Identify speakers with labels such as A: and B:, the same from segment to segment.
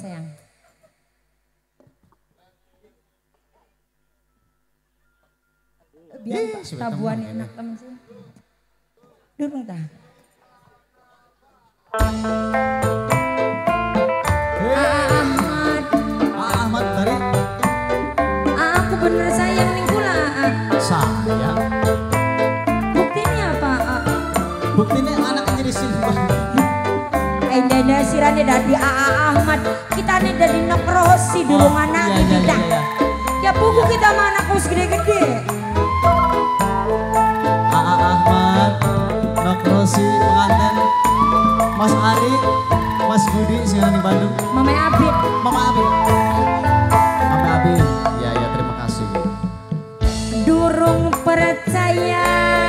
A: sayang. Biar tabuhan enak temen sih. Durung ta.
B: Ahmad dari
A: aku bener sayang ning kula.
B: sayang.
A: Buktinya apa?
B: Buktinya anaknya jadi silva.
A: Endah sirane dari Ahmad. Kita nih dari Nokrosi dulu anak kita. Ya buku kita mah anak us gede-gede.
B: Ahmad, Nokrosi pengantin Mas Ari, Mas Budi sing di Bandung.
A: Mama Abid.
B: Mama Abid. Mama Abid. Ya terima kasih.
A: Durung percaya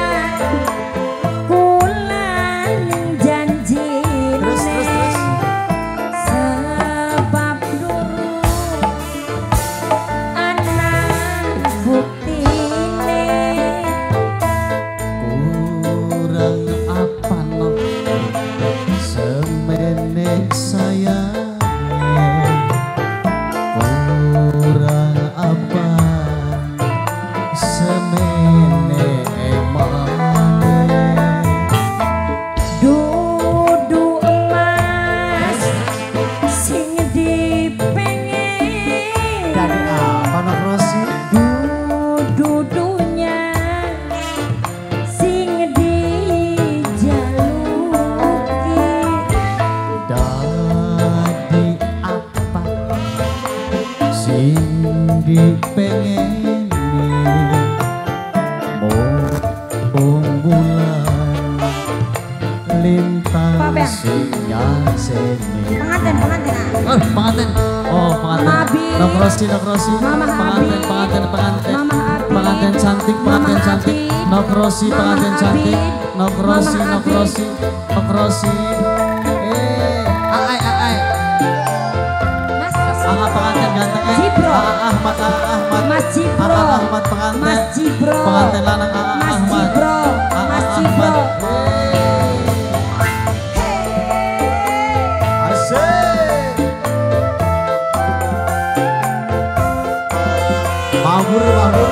A: kula ning janji.
B: Terus.
A: Sebab durung anak buktine.
B: Kurang apa no semene sayangnya. Kurang apa semene emane.
A: Dudu emas sing dipengen.
B: Dari apa Nokrosi?
A: Dudunya sing dijaluki.
B: Dadi apa sing dipengeni. Mumpung bulan lintang
A: Pak Bang.
B: sinyal seni.
A: Pengantin.
B: Pengantin. Oh, pengantin.
A: Mama Abi.
B: Nokrosi.
A: Mama
B: Pengantin.
A: Mama Abi.
B: Pengantin cantik,
A: Mama
B: pengantin cantik.
A: Abi.
B: Nokrosi,
A: Mama
B: pengantin
A: Abi.
B: cantik. Nokrosi.
A: Mama Abi.
B: Nokrosi. Ai.
A: Mas
B: Pengantin ganteng.
A: Jibro.
B: Ahmad.
A: Mas Jibro.
B: Ahmad pengantin.
A: Mas Jibro.
B: Pengantin lanang
A: Mas
B: Ahmad.
A: Jibro. Mas Jibro.
B: Asik. Mabur.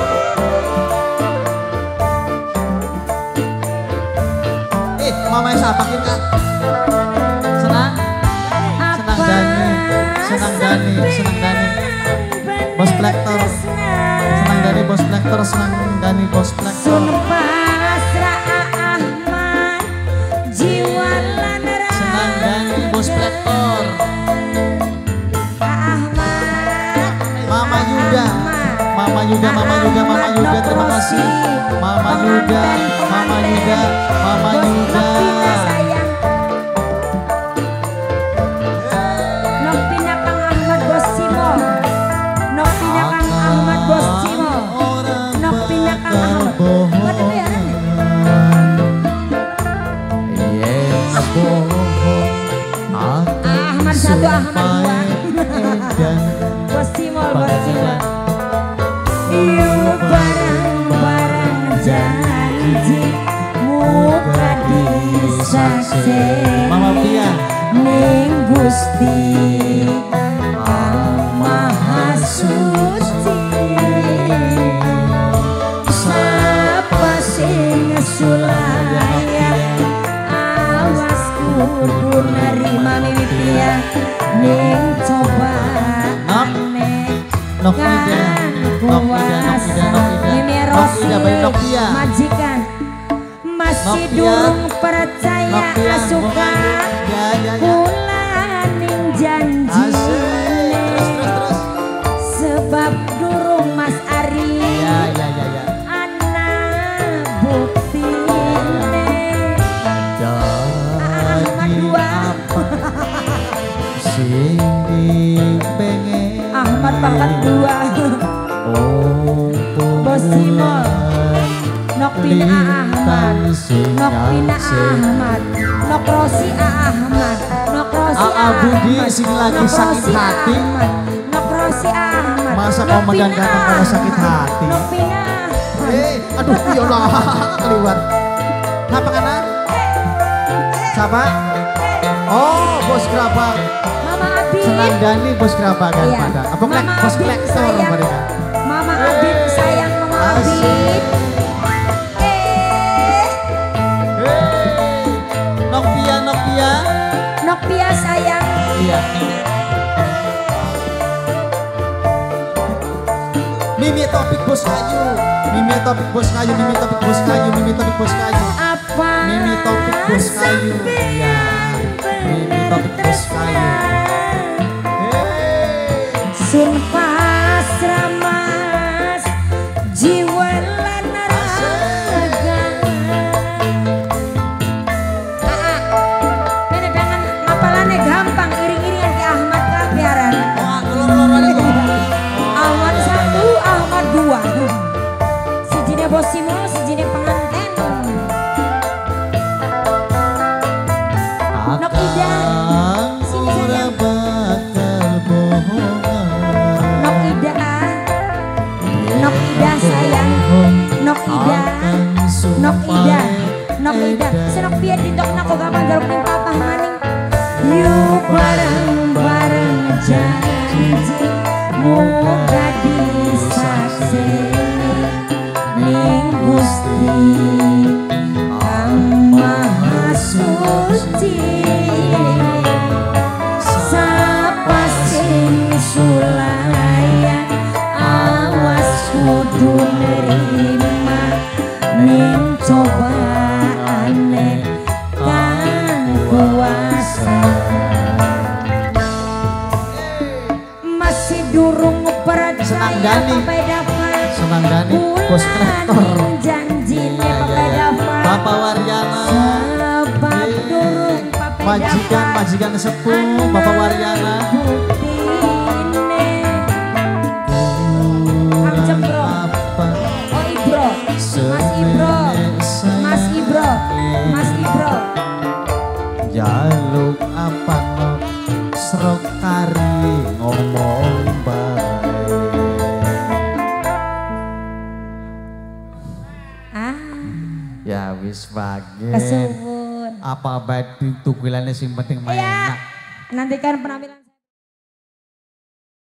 B: Mama siapa kita? Senang Dani. Bos Plektor. Senang Dani Bos Plektor.
A: Sumpah Ahmad jiwa lan
B: Senang Dani Bos Plektor.
A: Ahmad.
B: Mama Yuda, terima kasih. Mama Yuda.
A: Nok pindah Kang Ahmad Bos Cimo. Nok pindah Kang Ahmad Bos Cimo. Nok pindah Kang Ahmad. Waduh ya.
B: Yes, bohong.
A: Ahmad satu, Ahmad dua. Bos Cimo. Yuk bareng janji muka disaksi.
B: Mama Pia.
A: Ning Gusti Kang Maha Suci. Sapa sing sulaya awas kudu nerima mimpi ning cobaan kuasa. Mimi Rosi majikan masih durung percaya suka kula ning janji. Sebab durung Mas Ari anak buktine. Ahmad dua.
B: Sing dipengen.
A: Ahmad pangkat dua. Bos Simol. Nok Pina Ahmad. Nokrosi Ahmad.
B: Budi sing lagi sakit hati.
A: Nokrosi Ahmad.
B: Masa kau megang-megang pada sakit hati?
A: Nok Pina.
B: Aduh ya Allah, keliwat. Kenapa kanan? Siapa? Oh, Bos Gerabak.
A: Mama Abi.
B: Senang Dani bos kerabakan
A: Iya.
B: pada. Apa
A: Mama
B: bos
A: Abid
B: kolektor
A: sayang.
B: mereka.
A: Mama Abid sayang Mama
B: Asik.
A: Abid.
B: Nokia.
A: Nokia sayang.
B: Iya. Mimi Topik bos kayu. Mimi Topik bos kayu. Mimi Topik bos kayu. Mimi Topik bos kayu.
A: Apa?
B: Mimi Topik bos kayu. Iya. Mimi Topik bos kayu.
A: Sun pasrah mas jiwa lan raga. Ini dengan hafalannya gampang, iring-iringan ke Ahmad Kapiaran.
B: Wah, kelor-keloran itu.
A: Ahmad 1, Ahmad 2. Sijine bos Simo, sijine penganten. Nok Ida. Sini sayang. Nok Ida. Nok Ida sayang. Nok Ida. Nok Ida. Nok Ida. Senok biar ditok nak kok gampang garuk ning papah maning. Yuk bareng-bareng janji muga disakseni ning Gusti Kang Maha Suci. Sapa sing sulayan awas kudu nerima ning cobaane kang kuasa. Masih durung percaya
B: Senang Dani.
A: dapat
B: Senang Dani bos kolektor.
A: janjine
B: Iya, iya, iya.
A: dapat
B: Bapak Waryana.
A: sahabat durung
B: Majikan sepuh Bapak Waryana.
A: Kang Jembro.
B: Apa?
A: Oh Ibro, Mas Ibro.
B: Jaluk apa no srok kari ngomong baik. Ya wis bagus.
A: Kesuwun.
B: Apa baik tukulannya sing penting main
A: Iya.
B: enak.
A: Nantikan penampilan.